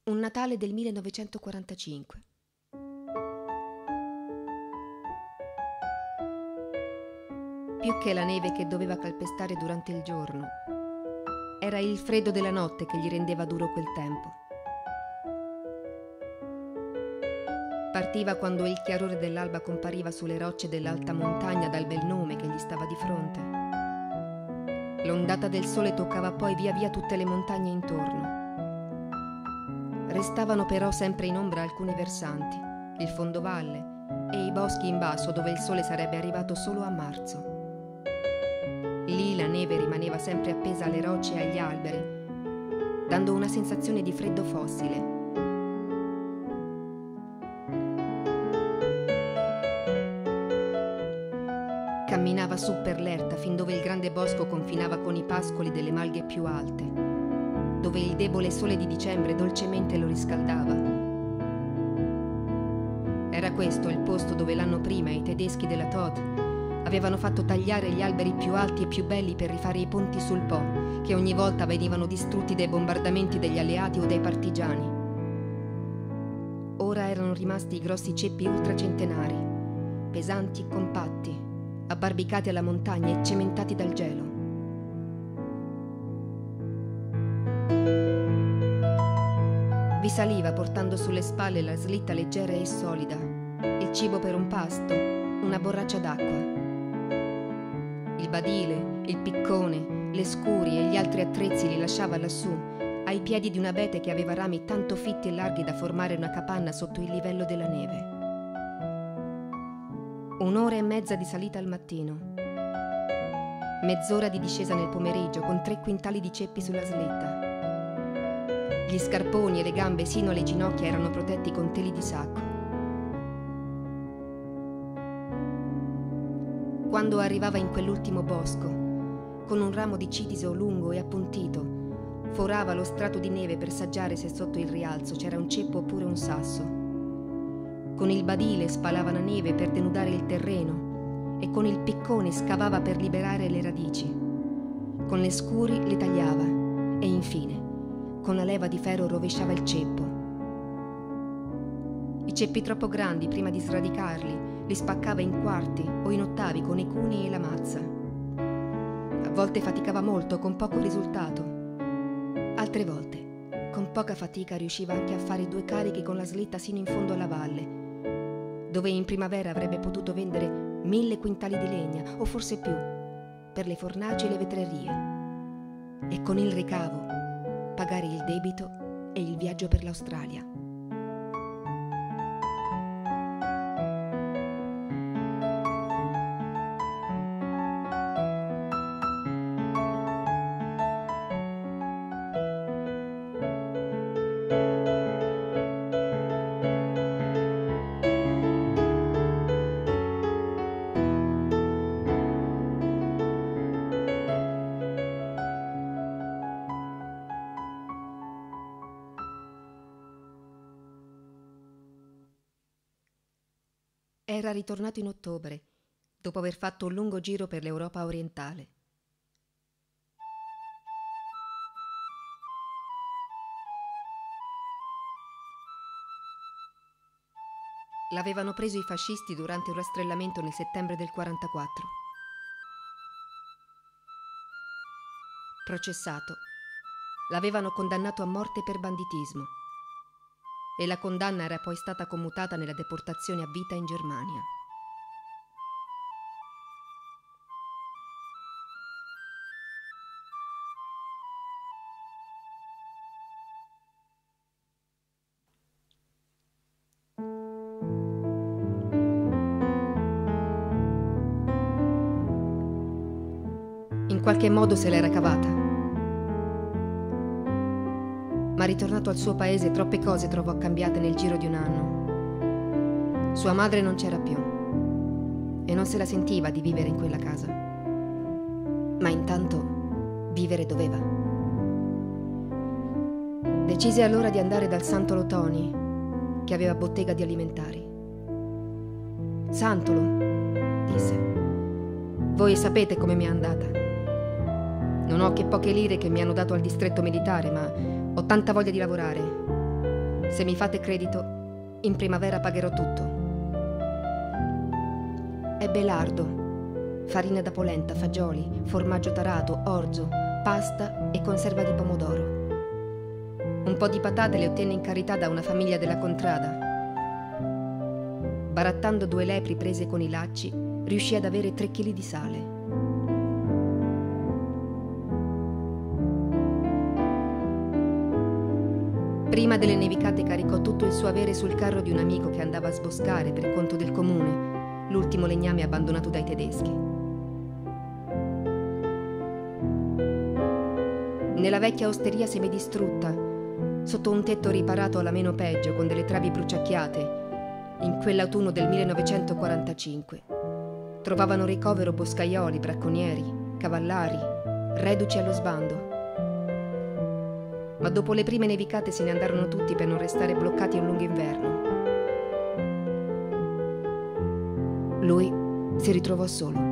Un Natale del 1945. Più che la neve che doveva calpestare durante il giorno, era il freddo della notte che gli rendeva duro quel tempo. Partiva quando il chiarore dell'alba compariva sulle rocce dell'alta montagna dal bel nome che gli stava di fronte. L'ondata del sole toccava poi via via tutte le montagne intorno. Restavano però sempre in ombra alcuni versanti, il fondovalle e i boschi in basso dove il sole sarebbe arrivato solo a marzo. Lì la neve rimaneva sempre appesa alle rocce e agli alberi, dando una sensazione di freddo fossile. Camminava su per l'erta fin dove il grande bosco confinava con i pascoli delle malghe più alte, dove il debole sole di dicembre dolcemente lo riscaldava. Era questo il posto dove l'anno prima i tedeschi della Todt avevano fatto tagliare gli alberi più alti e più belli per rifare i ponti sul Po, che ogni volta venivano distrutti dai bombardamenti degli alleati o dai partigiani. Ora erano rimasti i grossi ceppi ultracentenari, pesanti e compatti, abbarbicati alla montagna e cementati dal gelo. Vi saliva portando sulle spalle la slitta leggera e solida, il cibo per un pasto, una borraccia d'acqua. Il badile, il piccone, le scuri e gli altri attrezzi li lasciava lassù, ai piedi di un abete che aveva rami tanto fitti e larghi da formare una capanna sotto il livello della neve. 1 ora e mezza di salita al mattino, mezz'ora di discesa nel pomeriggio con 3 quintali di ceppi sulla slitta. Gli scarponi e le gambe sino alle ginocchia erano protetti con teli di sacco. Quando arrivava in quell'ultimo bosco, con un ramo di citiso lungo e appuntito, forava lo strato di neve per saggiare se sotto il rialzo c'era un ceppo oppure un sasso. Con il badile spalava la neve per denudare il terreno e con il piccone scavava per liberare le radici. Con le scuri le tagliava e infine con la leva di ferro rovesciava il ceppo. I ceppi troppo grandi, prima di sradicarli, li spaccava in quarti o in ottavi con i cuni e la mazza. A volte faticava molto, con poco risultato. Altre volte, con poca fatica, riusciva anche a fare 2 carichi con la slitta sino in fondo alla valle, dove in primavera avrebbe potuto vendere 1000 quintali di legna, o forse più, per le fornaci e le vetrerie. E con il ricavo pagare il debito e il viaggio per l'Australia. Era ritornato in ottobre, dopo aver fatto un lungo giro per l'Europa orientale. L'avevano preso i fascisti durante un rastrellamento nel settembre del 44. Processato, l'avevano condannato a morte per banditismo. E la condanna era poi stata commutata nella deportazione a vita in Germania. In qualche modo se l'era cavata. Ma ritornato al suo paese troppe cose trovò cambiate nel giro di un anno. Sua madre non c'era più e non se la sentiva di vivere in quella casa. Ma intanto vivere doveva. Decise allora di andare dal Santolo Toni, che aveva bottega di alimentari. Santolo, disse, voi sapete come mi è andata. Non ho che poche lire che mi hanno dato al distretto militare, ma ho tanta voglia di lavorare Se mi fate credito, in primavera pagherò tutto. Ebbe lardo, farina da polenta, fagioli, formaggio tarato, orzo, pasta e conserva di pomodoro. Un po' di patate le ottenne in carità da una famiglia della contrada. Barattando 2 lepri prese con i lacci, riuscì ad avere 3 chili di sale. Prima delle nevicate caricò tutto il suo avere sul carro di un amico che andava a sboscare per conto del comune, l'ultimo legname abbandonato dai tedeschi. Nella vecchia osteria semidistrutta, sotto un tetto riparato alla meno peggio con delle travi bruciacchiate, in quell'autunno del 1945, trovavano ricovero boscaioli, bracconieri, cavallari, reduci allo sbando. Ma dopo le prime nevicate se ne andarono tutti per non restare bloccati un lungo inverno. Lui si ritrovò solo.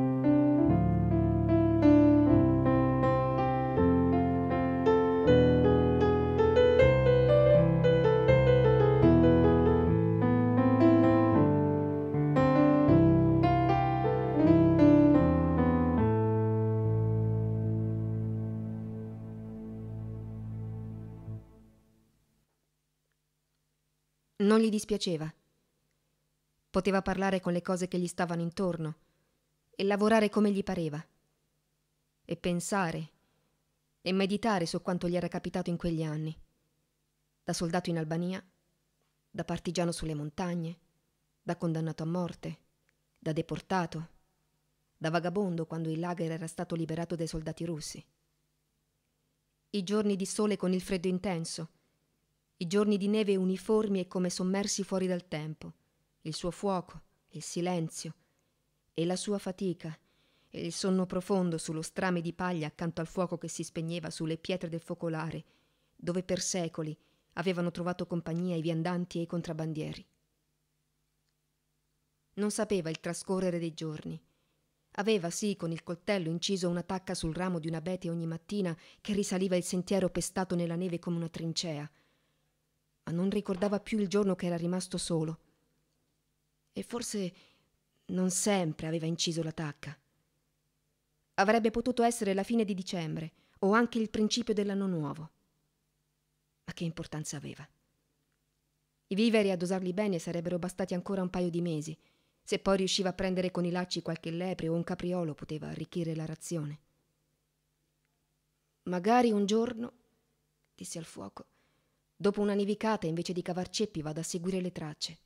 Non gli dispiaceva. Poteva parlare con le cose che gli stavano intorno e lavorare come gli pareva. E pensare e meditare su quanto gli era capitato in quegli anni. Da soldato in Albania, da partigiano sulle montagne, da condannato a morte, da deportato, da vagabondo quando il lager era stato liberato dai soldati russi. I giorni di sole con il freddo intenso, i giorni di neve uniformi e come sommersi fuori dal tempo, il suo fuoco, il silenzio, e la sua fatica, e il sonno profondo sullo strame di paglia accanto al fuoco che si spegneva sulle pietre del focolare, dove per secoli avevano trovato compagnia i viandanti e i contrabbandieri. Non sapeva il trascorrere dei giorni. Aveva, sì, con il coltello inciso una tacca sul ramo di un abete ogni mattina che risaliva il sentiero pestato nella neve come una trincea, ma non ricordava più il giorno che era rimasto solo. E forse non sempre aveva inciso la tacca. Avrebbe potuto essere la fine di dicembre o anche il principio dell'anno nuovo. Ma che importanza aveva? I viveri a dosarli bene sarebbero bastati ancora un paio di mesi. Se poi riusciva a prendere con i lacci qualche lepre o un capriolo poteva arricchire la razione. Magari un giorno, disse al fuoco, dopo una nevicata invece di cavar ceppi vado a seguire le tracce.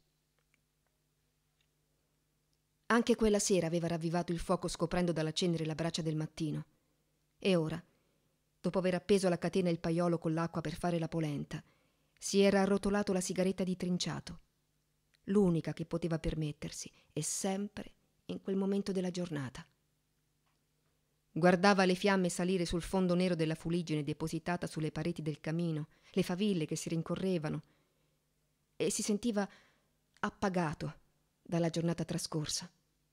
Anche quella sera aveva ravvivato il fuoco scoprendo dalla cenere la braccia del mattino. E ora, dopo aver appeso alla catena il paiolo con l'acqua per fare la polenta, si era arrotolato la sigaretta di trinciato, l'unica che poteva permettersi, e sempre in quel momento della giornata. Guardava le fiamme salire sul fondo nero della fuliggine depositata sulle pareti del camino, le faville che si rincorrevano, e si sentiva appagato dalla giornata trascorsa.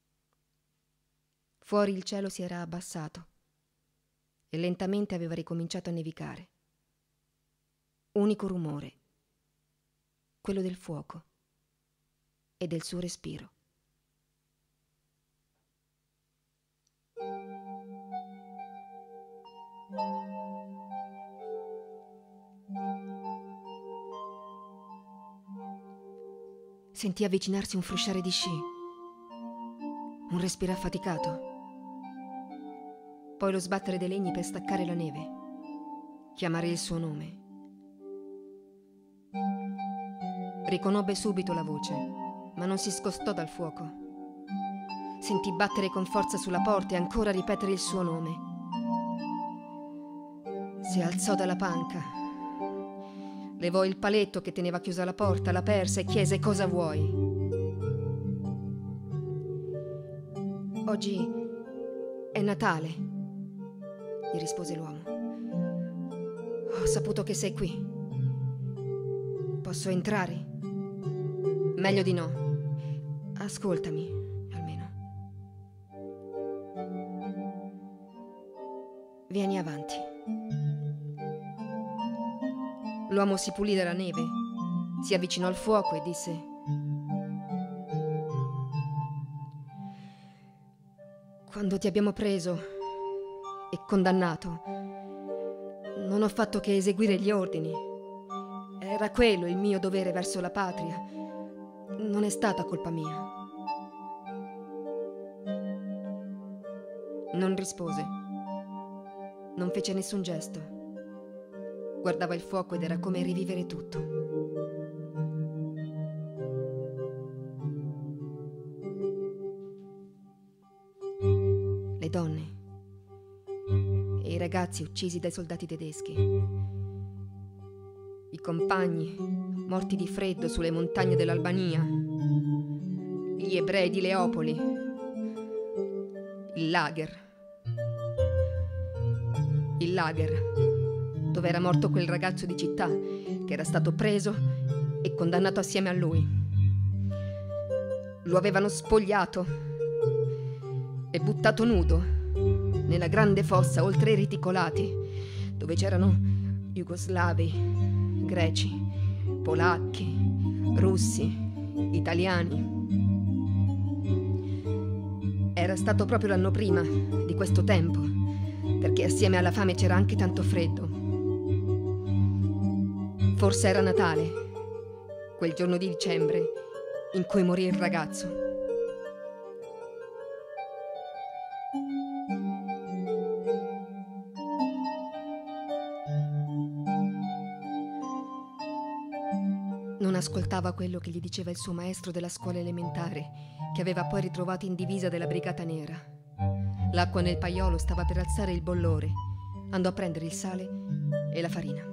Fuori il cielo si era abbassato e lentamente aveva ricominciato a nevicare. Unico rumore, quello del fuoco e del suo respiro. Sentì avvicinarsi un frusciare di sci, un respiro affaticato, poi lo sbattere dei legni per staccare la neve, chiamare il suo nome. Riconobbe subito la voce, ma non si scostò dal fuoco. Sentì battere con forza sulla porta e ancora ripetere il suo nome. Si alzò dalla panca, levò il paletto che teneva chiusa la porta, l'aperse e chiese: cosa vuoi? Oggi è Natale, gli rispose l'uomo. Ho saputo che sei qui. Posso entrare? Meglio di no. Ascoltami, almeno. Vieni avanti. L'uomo si pulì dalla neve, Si avvicinò al fuoco e disse: quando ti abbiamo preso e condannato, non ho fatto che eseguire gli ordini. Era quello il mio dovere verso la patria. Non è stata colpa mia. Non rispose. Non fece nessun gesto. Guardava il fuoco ed era come rivivere tutto. Le donne e i ragazzi uccisi dai soldati tedeschi, i compagni morti di freddo sulle montagne dell'Albania, gli ebrei di Leopoli, il lager dove era morto quel ragazzo di città che era stato preso e condannato assieme a lui. Lo avevano spogliato e buttato nudo nella grande fossa oltre i reticolati, dove c'erano jugoslavi, greci, polacchi, russi, italiani. Era stato proprio l'anno prima di questo tempo, perché assieme alla fame c'era anche tanto freddo. Forse era Natale, quel giorno di dicembre in cui morì il ragazzo. Non ascoltava quello che gli diceva il suo maestro della scuola elementare, che aveva poi ritrovato in divisa della Brigata Nera. L'acqua nel paiolo stava per alzare il bollore. Andò a prendere il sale e la farina.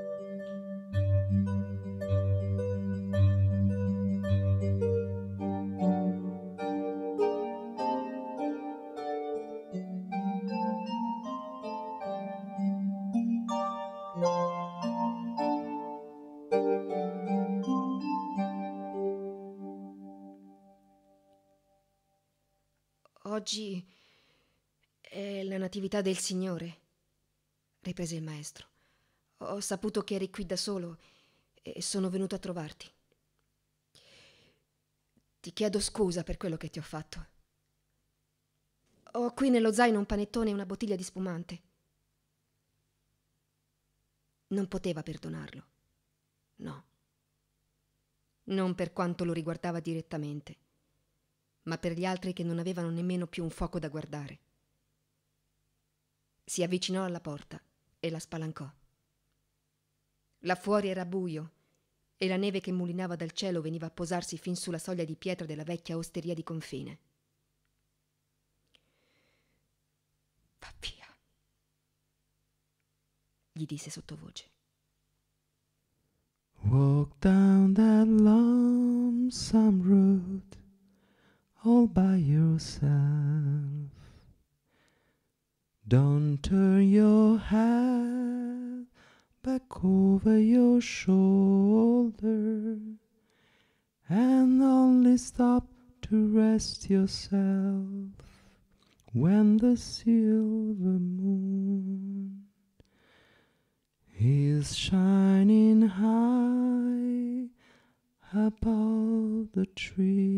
Oggi è la Natività del Signore, riprese il maestro. Ho saputo che eri qui da solo e sono venuto a trovarti. Ti chiedo scusa per quello che ti ho fatto. Ho qui nello zaino un panettone e una bottiglia di spumante. Non poteva perdonarlo. No. Non per quanto lo riguardava direttamente, ma per gli altri che non avevano nemmeno più un fuoco da guardare. Si avvicinò alla porta e la spalancò. Là fuori era buio e la neve che mulinava dal cielo veniva a posarsi fin sulla soglia di pietra della vecchia osteria di confine. Va via, gli disse sottovoce. Walk down that lonesome road all by yourself. Don't turn your head back over your shoulder, and only stop to rest yourself when the silver moon is shining high above the trees.